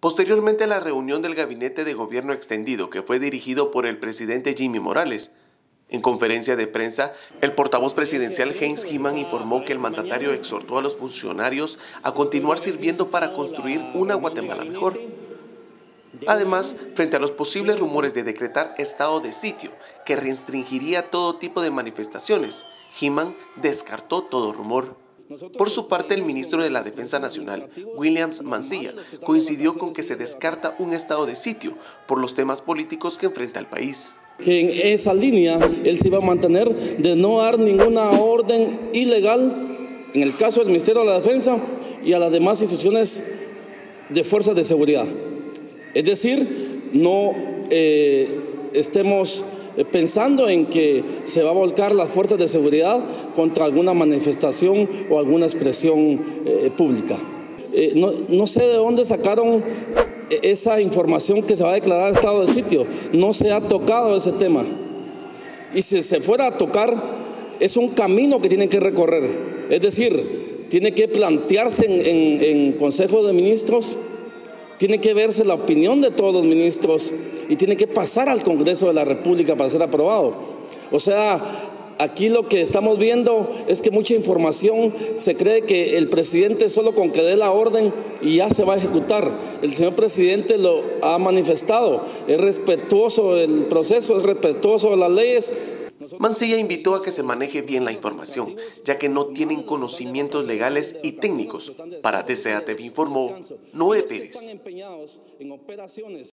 Posteriormente a la reunión del Gabinete de Gobierno Extendido, que fue dirigido por el presidente Jimmy Morales, en conferencia de prensa, el portavoz presidencial Heinz Hyman informó que el mandatario exhortó a los funcionarios a continuar sirviendo para construir una Guatemala mejor. Además, frente a los posibles rumores de decretar estado de sitio, que restringiría todo tipo de manifestaciones, Hyman descartó todo rumor. Por su parte, el ministro de la Defensa Nacional, Williams Mancilla, coincidió con que se descarta un estado de sitio por los temas políticos que enfrenta el país. Que en esa línea él se iba a mantener de no dar ninguna orden ilegal en el caso del Ministerio de la Defensa y a las demás instituciones de fuerzas de seguridad. Es decir, no estemos pensando en que se va a volcar las fuerzas de seguridad contra alguna manifestación o alguna expresión pública. No sé de dónde sacaron esa información que se va a declarar estado de sitio. No se ha tocado ese tema. Y si se fuera a tocar, es un camino que tienen que recorrer. Es decir, tiene que plantearse en Consejo de Ministros, tiene que verse la opinión de todos los ministros y tiene que pasar al Congreso de la República para ser aprobado. O sea, aquí lo que estamos viendo es que mucha información se cree que el presidente solo con que dé la orden y ya se va a ejecutar. El señor presidente lo ha manifestado, es respetuoso del proceso, es respetuoso de las leyes. Mancilla invitó a que se maneje bien la información, ya que no tienen conocimientos legales y técnicos. Para DCATV informó Noé Pérez.